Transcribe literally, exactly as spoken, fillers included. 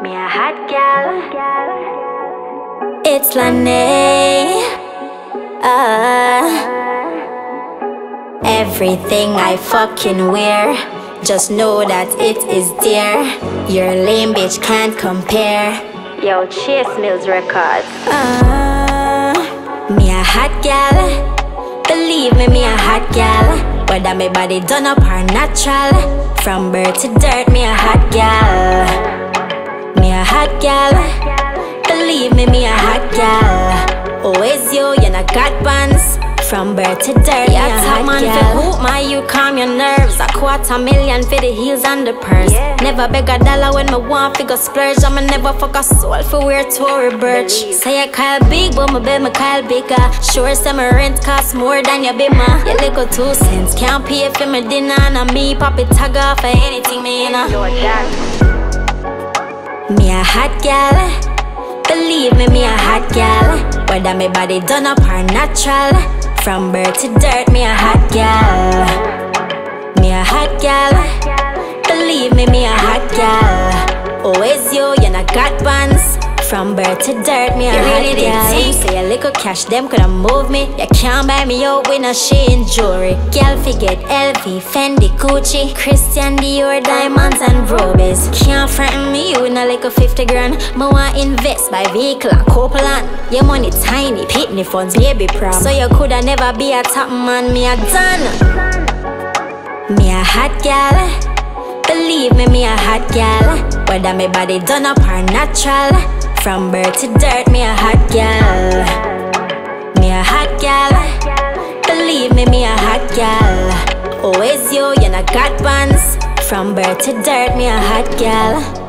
Me a hot gal. It's Lane. Uh, everything I fucking wear, just know that it is there. Your lame bitch can't compare. Yo, Chase Mills Records. Uh, me a hot gal. Believe me, me a hot gal. Whether my body done up or natural, from birth to dirt, me a hot gal. Me a hot gal. Believe me, me a hot gal. Always you, you not got bands. From birth to dirt, yeah, me a hot man gal. For hoop, my you calm your nerves. A quarter million for the heels and the purse. Yeah. Never beg a dollar when me want figure splurge. I'ma never fuck a soul for wear Tory Burch. Say I call big, but my bed me call bigger. Sure, say my rent cost more than your bimmer. Your little two cents can't pay for my dinner. And me pop it tag off for anything me in a. Me a hot gal. Believe me, me a hot gal. Whether my body done up or natural, from birth to dirt, me a hot gal. Me a hot gal. Believe me, me a hot gal. Always you, you not got bands. From birth to dirt, me a hot really gal. Say a little cash, them coulda move me. You can't buy me out with no sheen jewelry. Girl forget L V, Fendi, Gucci, Christian Dior, diamonds and rubies. Can't frighten me with no little fifty grand. Me want invest by vehicle and couple land. Your money tiny, pitney funds, baby prom. So you coulda never be a top man, me a done. Me a hot gal. Believe me, me a hot gal. Whether my body done up or natural, from birth to dirt, me a hot gal. Me a hot gal. Believe me, me a hot gal. Always you, you not got bands. From birth to dirt, me a hot gal.